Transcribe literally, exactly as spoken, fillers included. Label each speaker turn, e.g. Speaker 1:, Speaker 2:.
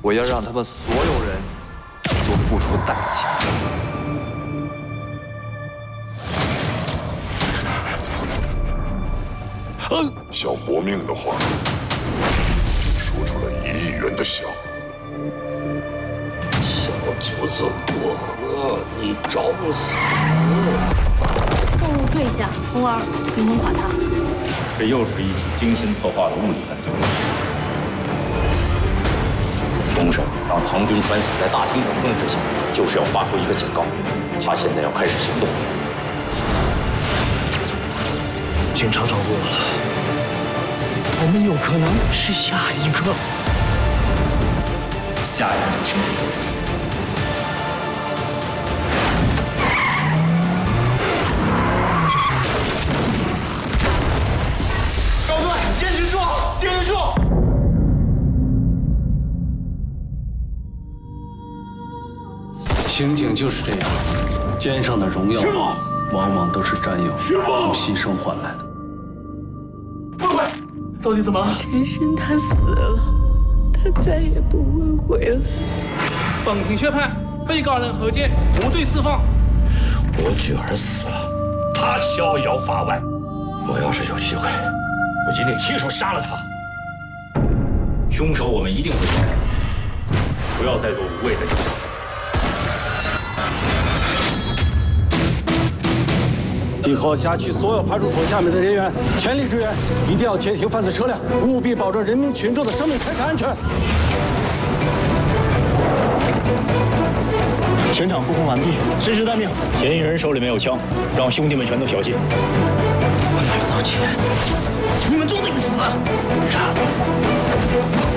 Speaker 1: 我要让他们所有人都付出代价。
Speaker 2: 嗯，想活命的话，就说出来一亿元的饷。
Speaker 3: 小卒子过河，你找死！
Speaker 4: 送入退下，从而形成垮塌。
Speaker 5: 这又是一起精心策划的物理犯罪。
Speaker 3: 凶手让唐军栓死在大厅的控制下，就是要发出一个警告。他现在要开始行动。
Speaker 6: 警察找过了，我们有可能是下一个。
Speaker 5: 下一个就是你。
Speaker 6: 高队，坚持住，坚持住！
Speaker 7: 刑警就是这样，肩上的荣耀往往都是战友用牺牲换来的。
Speaker 6: 慧慧，到底怎么了？
Speaker 8: 陈深他死了，他再也不会回来。
Speaker 9: 本庭宣判，被告人何健无罪释放。
Speaker 3: 我女儿死了，他逍遥法外。我要是有机会，我一定亲手杀了他。凶手我们一定会抓到，不要再做无谓的争吵。
Speaker 7: 今后辖区所有派出所下面的人员全力支援，一定要截停犯罪车辆，务必保证人民群众的生命财产安全。
Speaker 6: 全场布控完毕，随时待命。嫌疑人手里没有枪，让兄弟们全都小心。我拿不到钱，你们都得死！杀！